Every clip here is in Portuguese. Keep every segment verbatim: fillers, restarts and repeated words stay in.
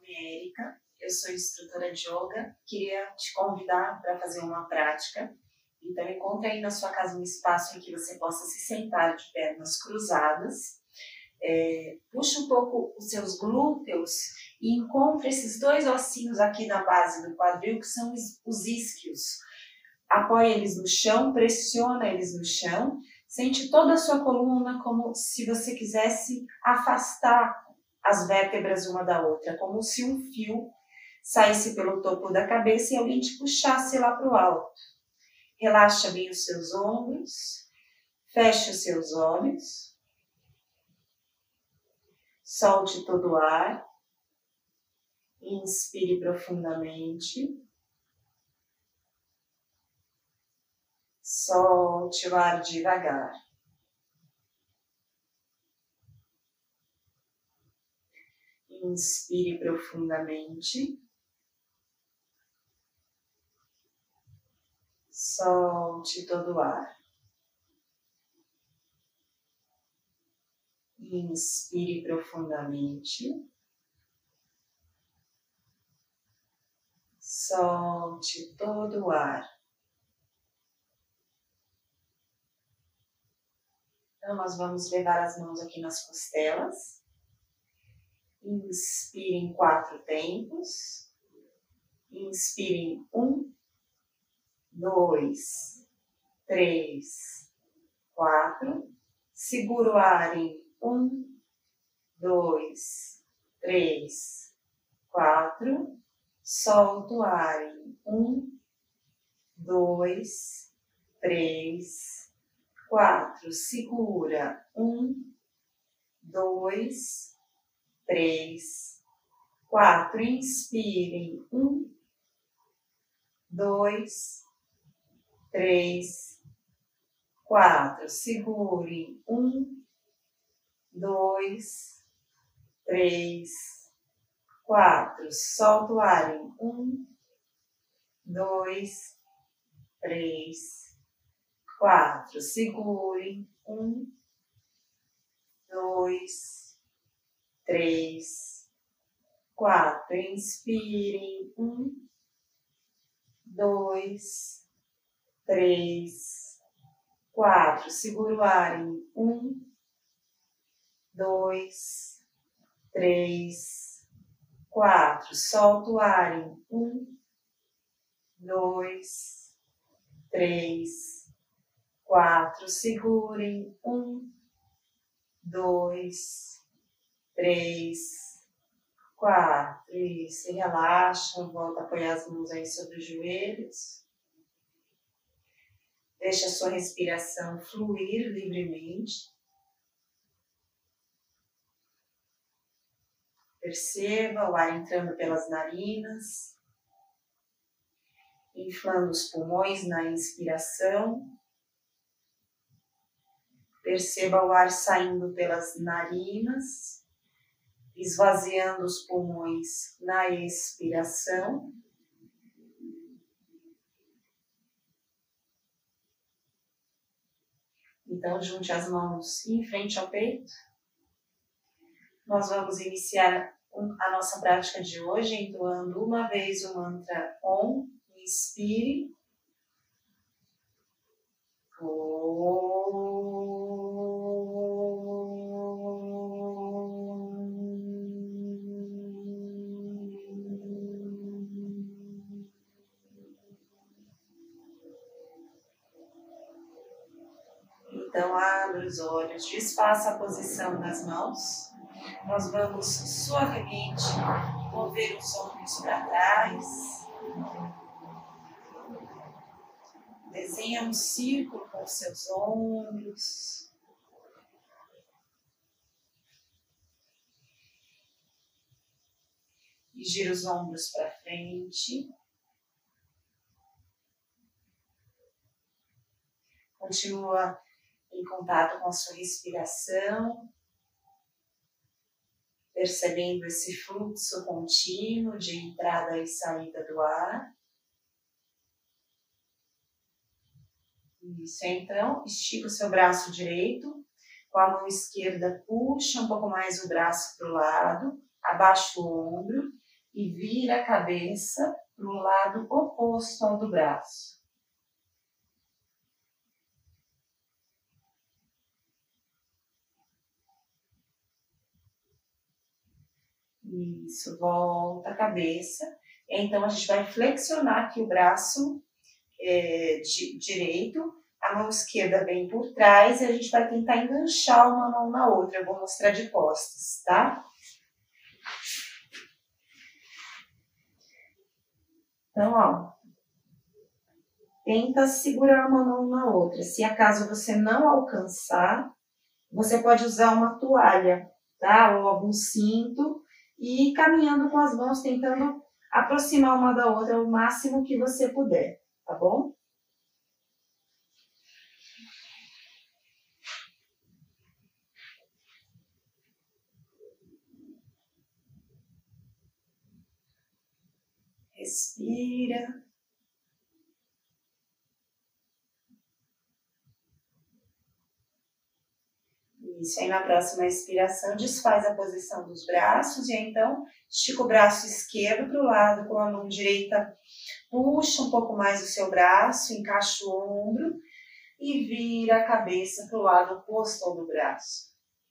é Érica, eu sou instrutora de yoga, queria te convidar para fazer uma prática. Então encontre aí na sua casa um espaço em que você possa se sentar de pernas cruzadas, é, puxe um pouco os seus glúteos e encontre esses dois ossinhos aqui na base do quadril, que são os isquios. Apoie eles no chão, pressiona eles no chão, sente toda a sua coluna como se você quisesse afastar as vértebras uma da outra, como se um fio saísse pelo topo da cabeça e alguém te puxasse lá para o alto. Relaxa bem os seus ombros, feche os seus olhos, solte todo o ar, inspire profundamente, solte o ar devagar. Inspire profundamente, solte todo o ar. Inspire profundamente, solte todo o ar. Então, nós vamos levar as mãos aqui nas costelas. Inspire em quatro tempos. Inspire em um, dois, três, quatro. Segura o ar em um, dois, três, quatro. Solta o ar em um, dois, três, quatro. Segura um, dois, três, quatro. Inspire em um, dois, três, quatro. Segure um, dois, três, quatro. Solta o ar em um, dois, três, quatro. Segure um, dois, três, quatro. Inspire um, dois, três, quatro. Segura o ar em um, dois, três, quatro. Solta o ar em um, dois, três, quatro. Segura em um, dois, três, quatro. Isso, relaxa, volta a apoiar as mãos aí sobre os joelhos. Deixa a sua respiração fluir livremente. Perceba o ar entrando pelas narinas, inflando os pulmões na inspiração. Perceba o ar saindo pelas narinas, esvaziando os pulmões na expiração. Então, junte as mãos em frente ao peito. Nós vamos iniciar a nossa prática de hoje entoando uma vez o mantra Om. Inspire. Om. Então, abra os olhos, desfaça a posição das mãos. Nós vamos suavemente mover os ombros para trás. Desenha um círculo com os seus ombros. E gira os ombros para frente. Continua em contato com a sua respiração, percebendo esse fluxo contínuo de entrada e saída do ar. Isso, então, estica o seu braço direito, com a mão esquerda puxa um pouco mais o braço para o lado, abaixa o ombro, e vira a cabeça para o lado oposto ao do braço. Isso, volta a cabeça. Então, a gente vai flexionar aqui o braço é, di, direito, a mão esquerda vem por trás e a gente vai tentar enganchar uma mão na outra. Eu vou mostrar de costas, tá? Então, ó, tenta segurar uma mão na outra. Se acaso você não alcançar, você pode usar uma toalha, tá? Ou algum cinto e ir caminhando com as mãos, tentando aproximar uma da outra o máximo que você puder, tá bom? Respira. Isso, aí na próxima expiração, desfaz a posição dos braços e aí, então estica o braço esquerdo para o lado com a mão direita, puxa um pouco mais o seu braço, encaixa o ombro e vira a cabeça para o lado oposto ao do braço.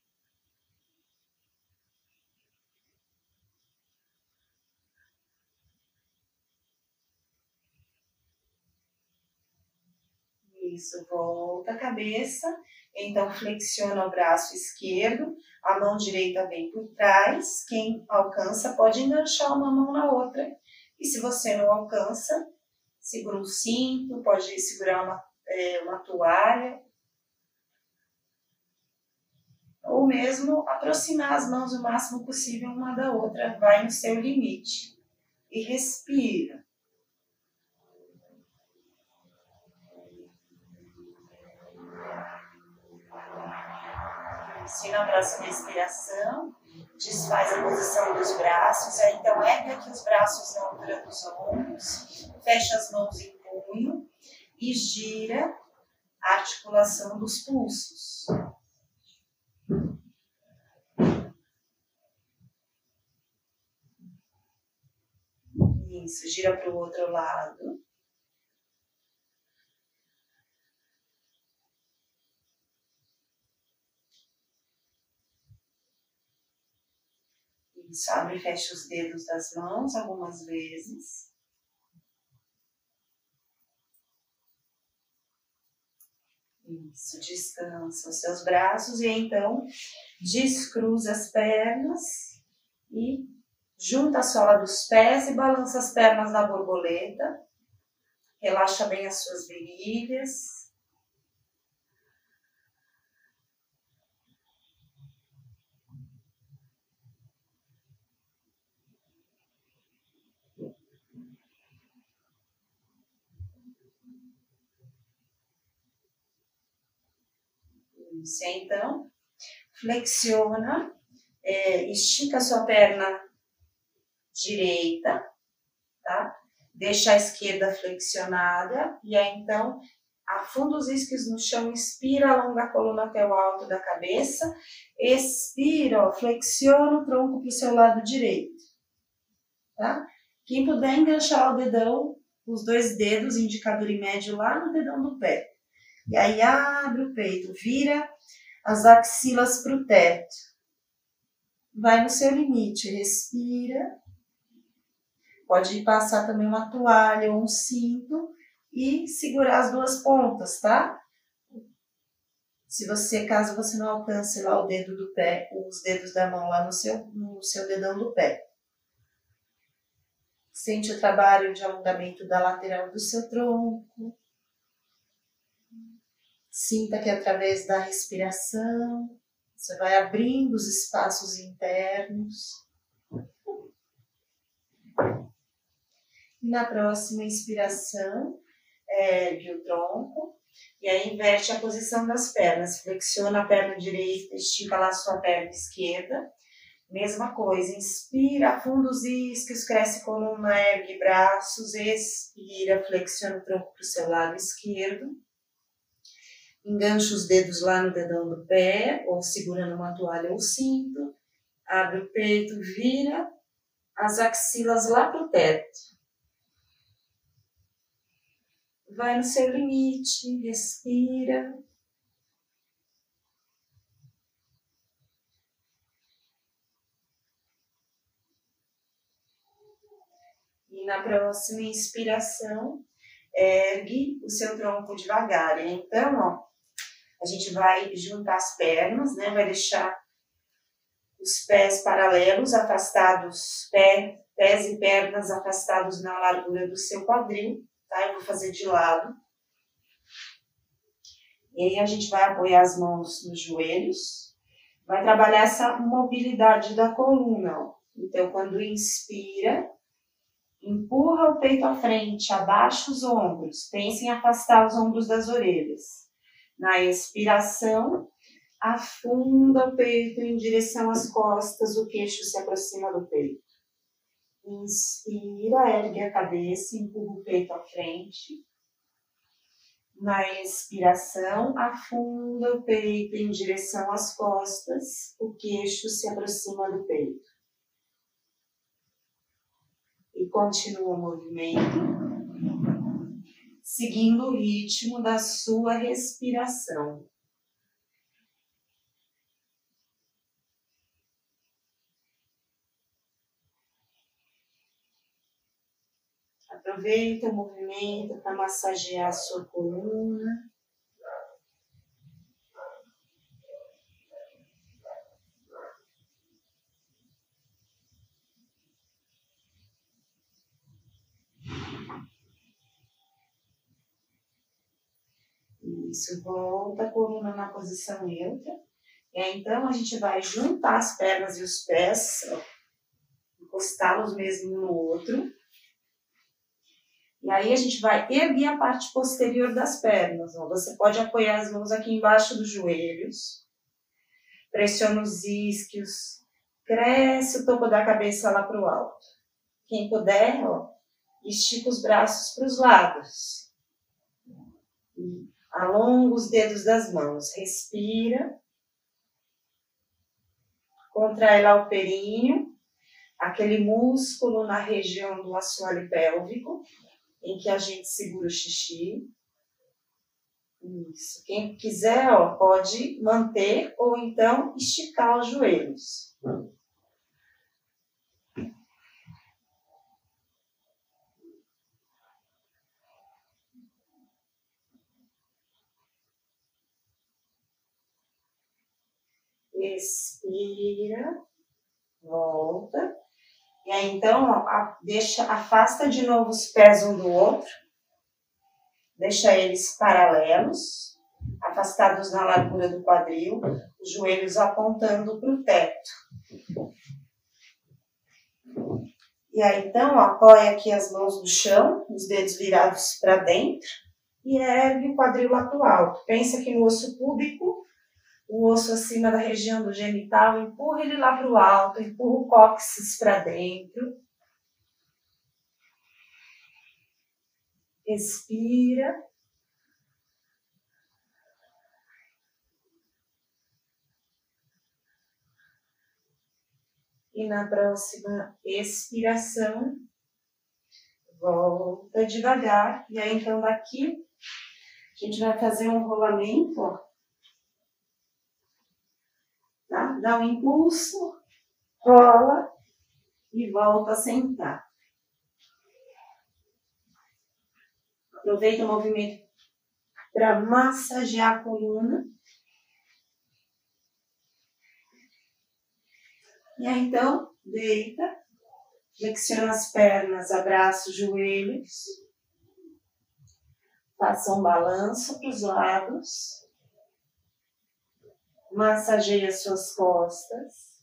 Isso, volta a cabeça, então flexiona o braço esquerdo, a mão direita vem por trás, quem alcança pode enganchar uma mão na outra, e se você não alcança, segura um cinto, pode segurar uma, é, uma toalha, ou mesmo aproximar as mãos o máximo possível uma da outra, vai no seu limite, e respira. E na próxima respiração, desfaz a posição dos braços, aí então ergue aqui os braços na altura dos ombros, fecha as mãos em punho e gira a articulação dos pulsos. Isso, gira para o outro lado. Isso, abre e fecha os dedos das mãos algumas vezes. Isso, descansa os seus braços e então descruza as pernas e junta a sola dos pés e balança as pernas na borboleta. Relaxa bem as suas virilhas. Isso, então, flexiona, é, estica a sua perna direita, tá? Deixa a esquerda flexionada e aí então afunda os isquios no chão, inspira, alonga a coluna até o alto da cabeça, expira, ó, flexiona o tronco para o seu lado direito, tá? Quem puder enganchar o dedão, os dois dedos, indicador e médio, lá no dedão do pé. E aí abre o peito, vira as axilas para o teto. Vai no seu limite, respira. Pode passar também uma toalha ou um cinto e segurar as duas pontas, tá? Se você, caso você não alcance lá o dedo do pé, os dedos da mão lá no seu, no seu dedão do pé. Sente o trabalho de alongamento da lateral do seu tronco. Sinta que através da respiração, você vai abrindo os espaços internos. E na próxima inspiração, ergue o tronco e aí inverte a posição das pernas. Flexiona a perna direita, estica lá a sua perna esquerda. Mesma coisa, inspira, afunda os isquios, cresce coluna, ergue braços, expira, flexiona o tronco para o seu lado esquerdo. Engancha os dedos lá no dedão do pé, ou segurando uma toalha ou cinto. Abre o peito, vira as axilas lá pro teto. Vai no seu limite, respira. E na próxima inspiração, ergue o seu tronco devagar. Então, ó, a gente vai juntar as pernas, né? Vai deixar os pés paralelos, afastados, pé, pés e pernas afastados na largura do seu quadril, tá? Eu vou fazer de lado. E aí a gente vai apoiar as mãos nos joelhos, vai trabalhar essa mobilidade da coluna, ó. Então, quando inspira, empurra o peito à frente, abaixa os ombros, pense em afastar os ombros das orelhas. Na expiração, afunda o peito em direção às costas, o queixo se aproxima do peito. Inspira, ergue a cabeça, empurra o peito à frente. Na expiração, afunda o peito em direção às costas, o queixo se aproxima do peito. E continua o movimento, seguindo o ritmo da sua respiração. Aproveita o movimento para massagear a sua coluna. Isso, volta a coluna na posição neutra. E aí, então, a gente vai juntar as pernas e os pés, encostá-los mesmo um no outro. E aí, a gente vai erguer a parte posterior das pernas. Ó. Você pode apoiar as mãos aqui embaixo dos joelhos. Pressiona os isquios. Cresce o topo da cabeça lá para o alto. Quem puder, ó, estica os braços para os lados. E alonga os dedos das mãos. Respira. Contrai lá o períneo. Aquele músculo na região do assoalho pélvico, em que a gente segura o xixi. Isso. Quem quiser, ó, pode manter ou então esticar os joelhos. Expira, volta. E aí, então, ó, deixa, afasta de novo os pés um do outro. Deixa eles paralelos, afastados na largura do quadril, os joelhos apontando para o teto. E aí, então, ó, apoia aqui as mãos no chão, os dedos virados para dentro e ergue o quadril lá para o alto. Pensa aqui no osso púbico. O osso acima da região do genital, empurra ele lá para o alto, empurra o cóccix para dentro. Respira. E na próxima expiração, volta devagar. E aí, então, daqui, a gente vai fazer um rolamento, ó. Tá? Dá um impulso, rola e volta a sentar. Aproveita o movimento para massagear a coluna. E aí, então, deita, flexiona as pernas, abraça os joelhos. Faça um balanço para os lados. Massageia as suas costas.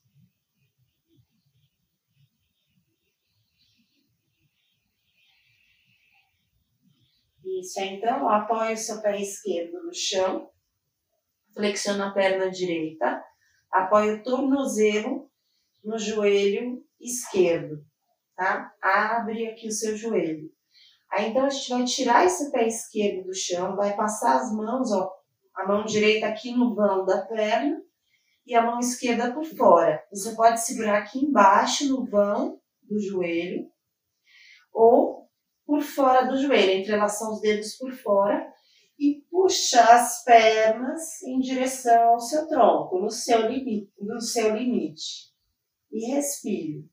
Isso, então, apoia o seu pé esquerdo no chão. Flexiona a perna direita. Apoia o tornozelo no joelho esquerdo, tá? Abre aqui o seu joelho. Aí, então, a gente vai tirar esse pé esquerdo do chão, vai passar as mãos, ó, a mão direita aqui no vão da perna e a mão esquerda por fora. Você pode segurar aqui embaixo no vão do joelho ou por fora do joelho, entrelaçar os dedos por fora e puxar as pernas em direção ao seu tronco, no seu limite. No seu limite. E respire.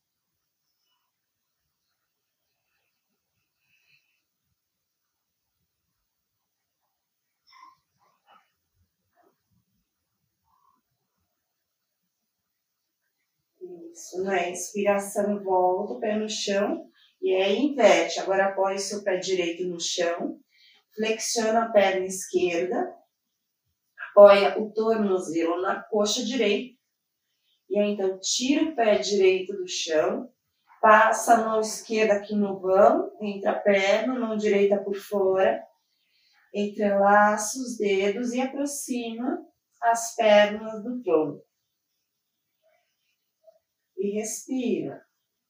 Isso, na inspiração, volta o pé no chão e aí inverte. Agora apoie o seu pé direito no chão, flexiona a perna esquerda, apoia o tornozelo na coxa direita e aí então tira o pé direito do chão, passa a mão esquerda aqui no vão, entre a perna, mão direita por fora, entrelaça os dedos e aproxima as pernas do tronco. E respira.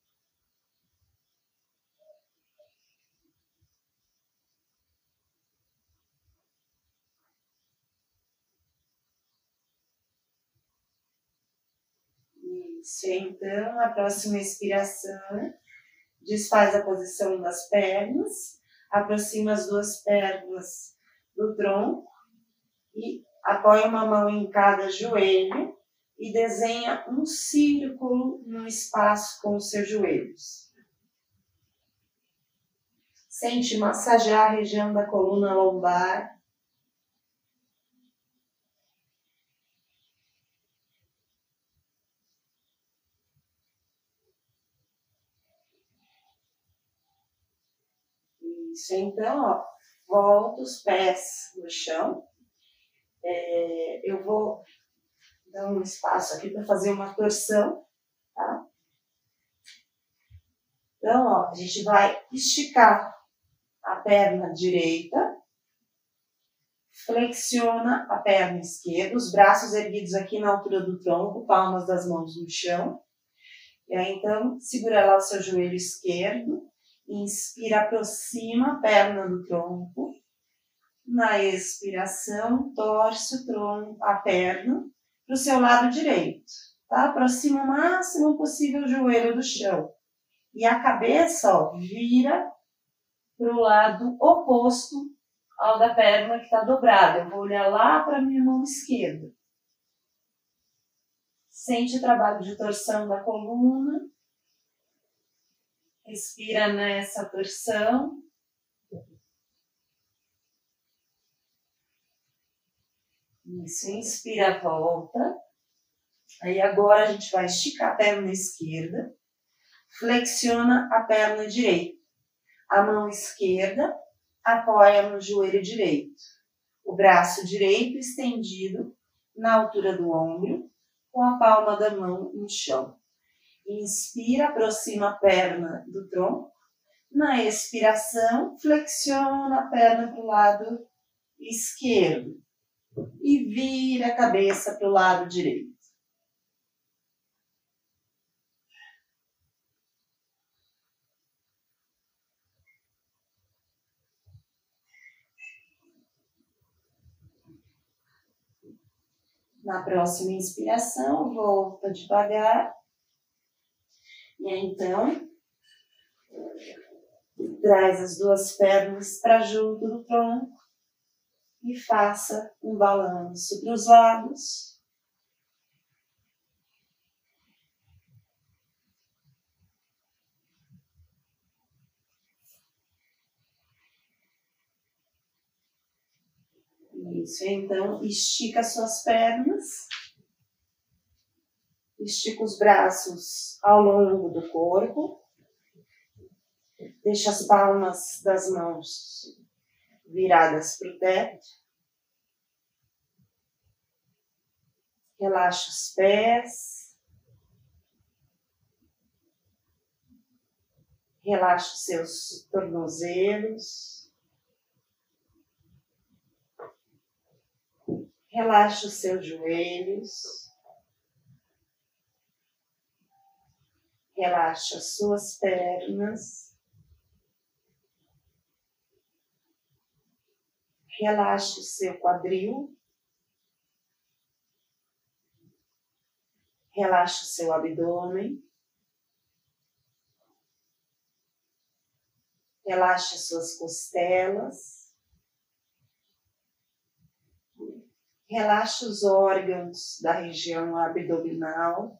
Isso, então, a próxima expiração, desfaz a posição das pernas, aproxima as duas pernas do tronco e apoia uma mão em cada joelho e desenha um círculo no espaço com os seus joelhos. Sente massagear a região da coluna lombar. Isso, então, ó, volta os pés no chão. É, eu vou dar um espaço aqui para fazer uma torção, tá? Então, ó, a gente vai esticar a perna direita, flexiona a perna esquerda, os braços erguidos aqui na altura do tronco, palmas das mãos no chão. E aí, então, segura lá o seu joelho esquerdo, inspira, aproxima a perna do tronco. Na expiração, torce o tronco, a perna para o seu lado direito, tá? Aproxima o máximo possível o joelho do chão. E a cabeça, ó, vira para o lado oposto ao da perna que está dobrada. Eu vou olhar lá para a minha mão esquerda. Sente o trabalho de torção da coluna. Respira nessa torção. Isso, inspira, volta. Aí agora a gente vai esticar a perna esquerda. Flexiona a perna direita. A mão esquerda apoia no joelho direito. O braço direito estendido na altura do ombro, com a palma da mão no chão. Inspira, aproxima a perna do tronco. Na expiração, flexiona a perna para o lado esquerdo. E vira a cabeça para o lado direito. Na próxima inspiração, volta devagar. E aí, então, traz as duas pernas para junto do tronco e faça um balanço para os lados. Isso, então, estica suas pernas. Estica os braços ao longo do corpo. Deixa as palmas das mãos viradas para o teto. Relaxa os pés. Relaxa os seus tornozelos. Relaxa os seus joelhos. Relaxa as suas pernas. Relaxa o seu quadril. Relaxa o seu abdômen. Relaxe suas costelas. Relaxe os órgãos da região abdominal.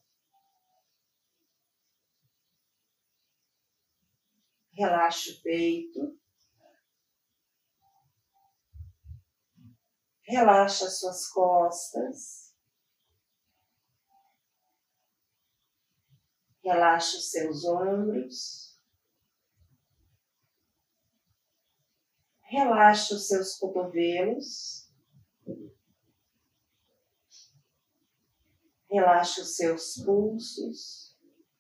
Relaxe o peito. Relaxe as suas costas. Relaxe os seus ombros. Relaxe os seus cotovelos. Relaxe os seus pulsos.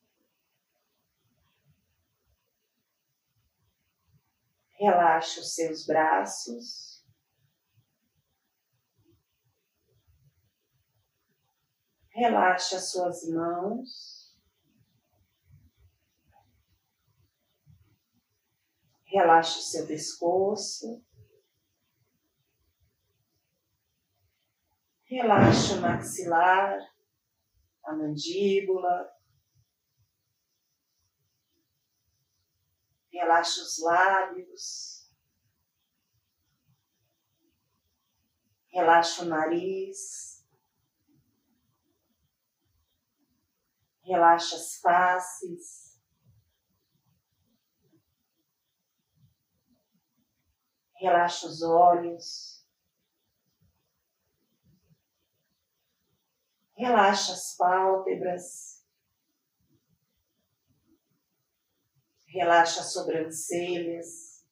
Relaxe os seus braços. Relaxe as suas mãos. Relaxe o seu pescoço. Relaxe o maxilar, a mandíbula. Relaxe os lábios. Relaxe o nariz. Relaxe as faces. Relaxe os olhos. Relaxe as pálpebras. Relaxe as sobrancelhas.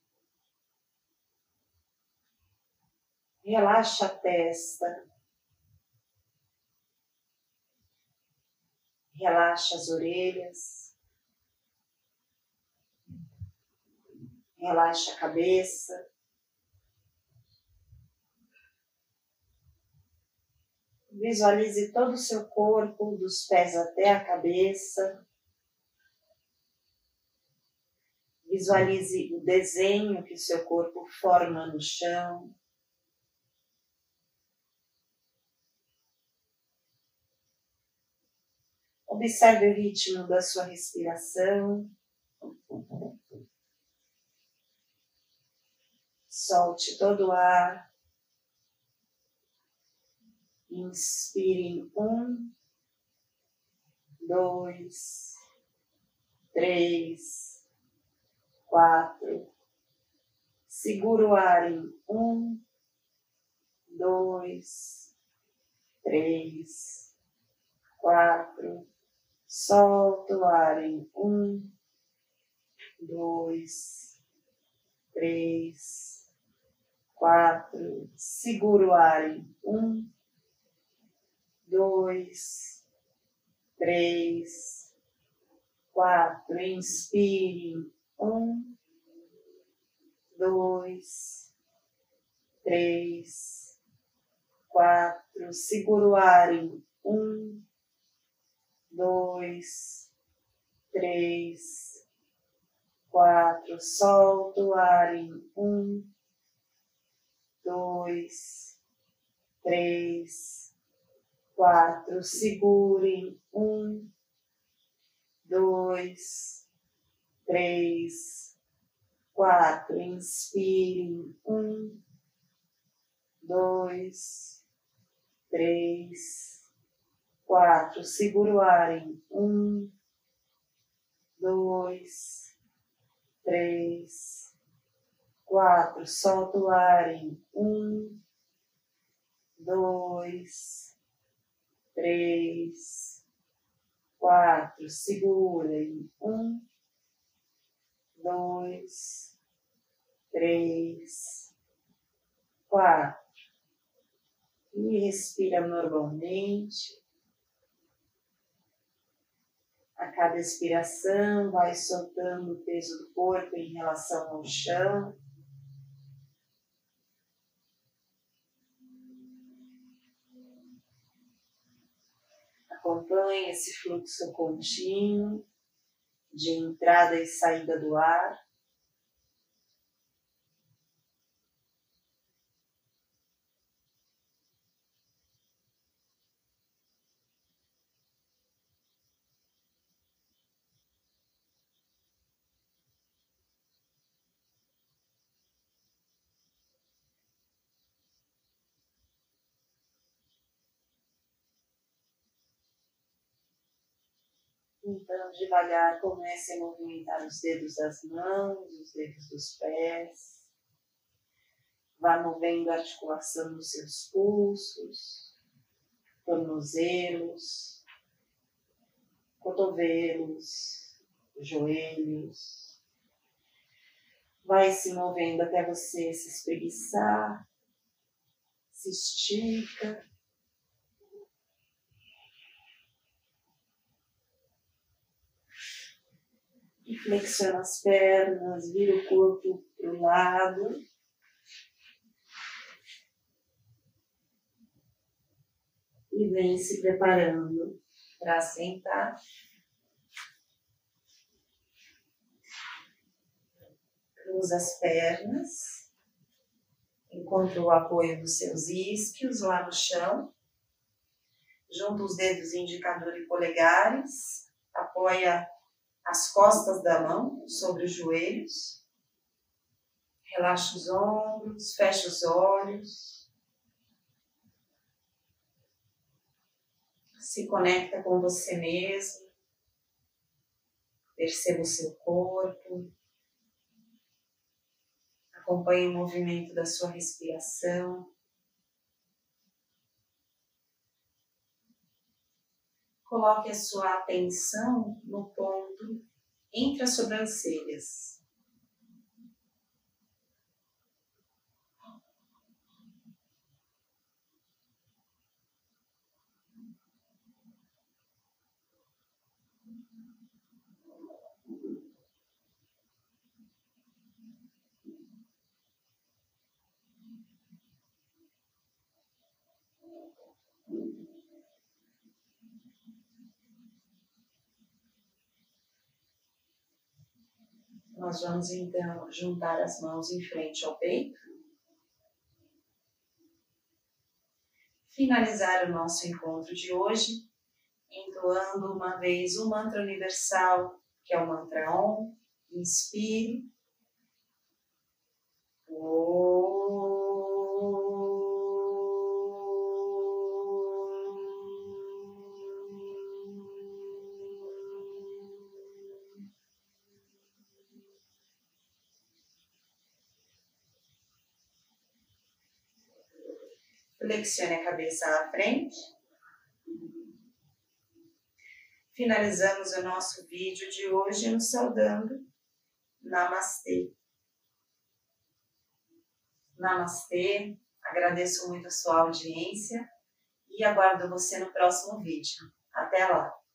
Relaxe a testa. Relaxe as orelhas. Relaxe a cabeça. Visualize todo o seu corpo, dos pés até a cabeça. Visualize o desenho que o seu corpo forma no chão. Observe o ritmo da sua respiração. Solte todo o ar. Inspire em um, dois, três, quatro. Segura o ar em um, dois, três, quatro. Solta o ar em um, dois, três, quatro. Segura o ar em um, dois, três, quatro. Inspire em um, dois, três, quatro. Segura o ar em um, dois, três, quatro. Solta o ar em um, dois, três, quatro. Segure em um, dois, três, quatro. Inspire em um, dois, três, quatro. Segura o ar em um, dois, três, quatro. Solta o ar em um, dois, três, quatro. Segura em um, dois, três, quatro. E respira normalmente. A cada expiração, vai soltando o peso do corpo em relação ao chão. Acompanhe esse fluxo contínuo de entrada e saída do ar. Então, devagar, comece a movimentar os dedos das mãos, os dedos dos pés. Vá movendo a articulação dos seus pulsos, tornozelos, cotovelos, joelhos. Vai se movendo até você se espreguiçar, se estica. E flexiona as pernas, vira o corpo para o lado. E vem se preparando para sentar. Cruza as pernas. Encontra o apoio dos seus isquios lá no chão. Junta os dedos indicador e polegares. Apoia as costas da mão sobre os joelhos. Relaxa os ombros, fecha os olhos. Se conecta com você mesmo. Perceba o seu corpo. Acompanhe o movimento da sua respiração. Coloque a sua atenção no ponto entre as sobrancelhas. Nós vamos então juntar as mãos em frente ao peito. Finalizar o nosso encontro de hoje, entoando uma vez o mantra universal, que é o mantra Om. Inspire. Om. Flexione a cabeça à frente. Finalizamos o nosso vídeo de hoje nos saudando. Namastê. Namastê. Agradeço muito a sua audiência e aguardo você no próximo vídeo. Até lá!